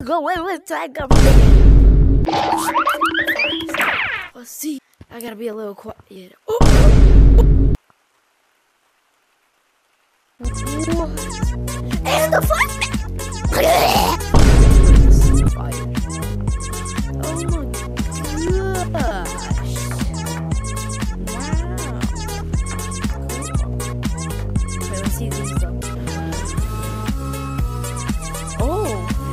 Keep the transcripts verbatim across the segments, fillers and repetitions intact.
Go wait, wait, I got. Let's see. I gotta be a little quiet. Oh. And the flashback. Oh my gosh! Wow. Wait, let's see these though. Oh.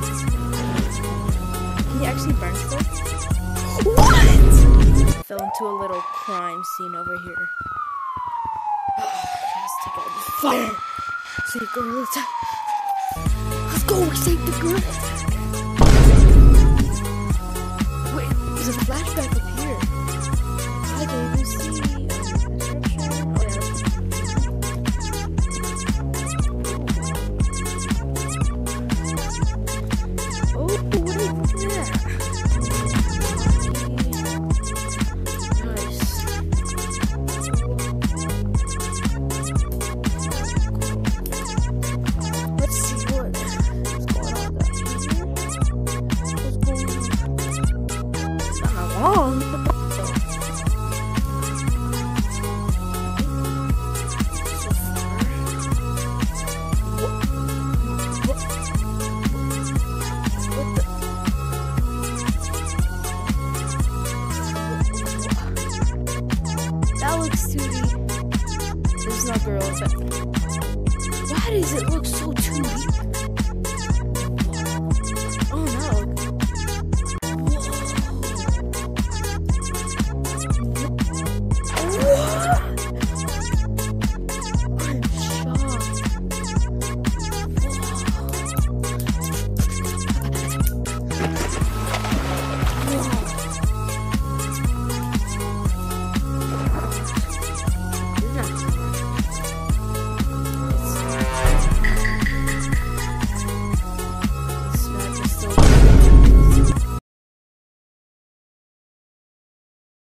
Can you actually burn stuff? What? Fell into a little crime scene over here. Let's take out the fire. Save girl. Let's, let's go. We saved the girl. Wait, there's a flashback up here. I can even see a description. Oh, yeah. Oh, what is that? Nice. Let's see what is going on down here. What's going on? It's not long. So far. What? What? What the? That looks two D. There's no girls. Why does it look so two D?